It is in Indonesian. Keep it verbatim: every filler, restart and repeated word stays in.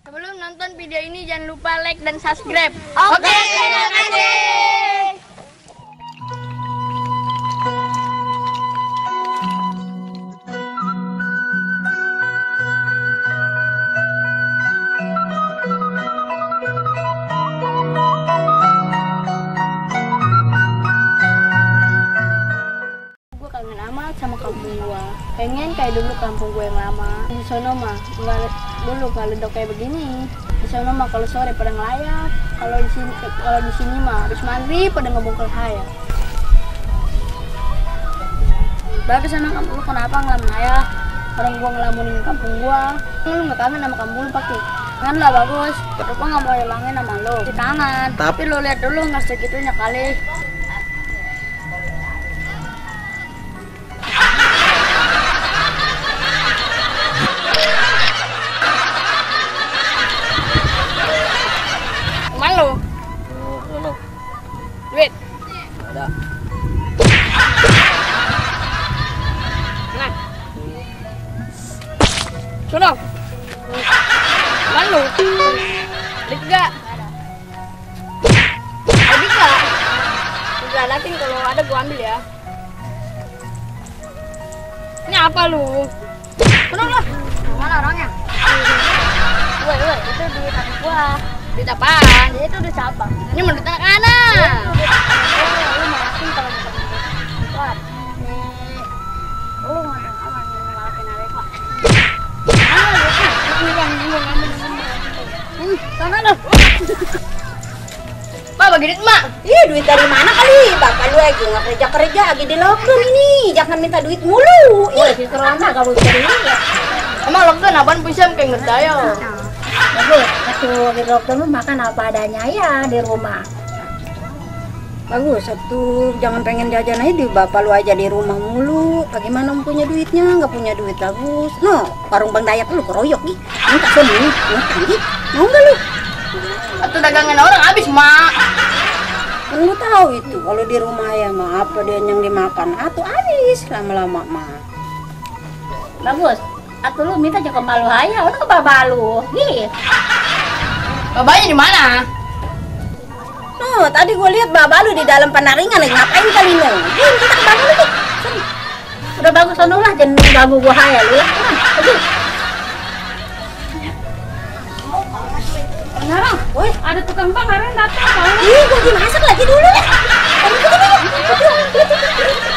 Sebelum nonton video ini jangan lupa like dan subscribe. Oke, terima kasih. Gue kangen amat sama kampung gua. Pengen kayak dulu kampung gue yang lama. Di sono mah nggak dulu kalau udah kayak begini. Di sono mah kalau sore pada ngelayap. Kalau di sini kalau di sini mah habis mandi pada ngebongkar hayal. Bagus sama kampung lu kenapa ngelamun ayah? Orang gua ngelamunin kampung gua. Lu nggak kangen sama kampung lu pakai? Kan lah bagus. Gua nggak mau hilangin sama lu. Di tangan. Tapi lu lihat dulu nggak segitunya kali. Malu. Lu. Duit. Ada. Nah. Sudah. Malu. Duit enggak? Ada enggak? Udah nanti kalau ada gua ambil ya. Ini apa lu? Benar lah. Mana orangnya? Woi, woi, itu duit aku gua. Duit apaan? Itu duit siapa? Ini menurut anak-anak. Lu malakin kalau kita buat. Nih. Lu nggak aman malakin Areva. Ah, lu yang gua ngambil semua. Hmm, sana lu. Pak, bagi duit mak. Iya, duit dari mana kali? Bapak lu lagi nggak kerja-kerja, lagi di lockdown ini. Jangan minta duit mulu. Iya, si corona kamu cari ya. Emang lockdown apaan bisa kayak ngedaya? Bagus, waktu di lockdown lu makan apa adanya ya di rumah. Bagus, satu jangan pengen jajan aja di bapak lu aja di rumah mulu. Bagaimana punya duitnya? Nggak punya duit bagus. No, warung Bang Dayak lu keroyok nih. Minta semua, ngutang nih. Mau nggak lu? Atau dagangan orang habis mak. Kan lu tahu itu kalau di rumah ya mah apa dia yang dimakan atau habis lama-lama mah. Bagus. Atau lu minta jaga malu aja, udah ke bapak lu. Nih. Babanya di mana? Oh, tadi gue lihat bapak lu di dalam penaringan lagi ngapain kali lu? Nih, minta ke bapak lu nih. Sini. Udah bagus sono lah, jangan ganggu gua hayal lu. Aduh. Ngarang, woi, ada tukang bang, Ngarang datang. Ih, gua dimasak lagi dulu ya. Aduh, aduh, aduh.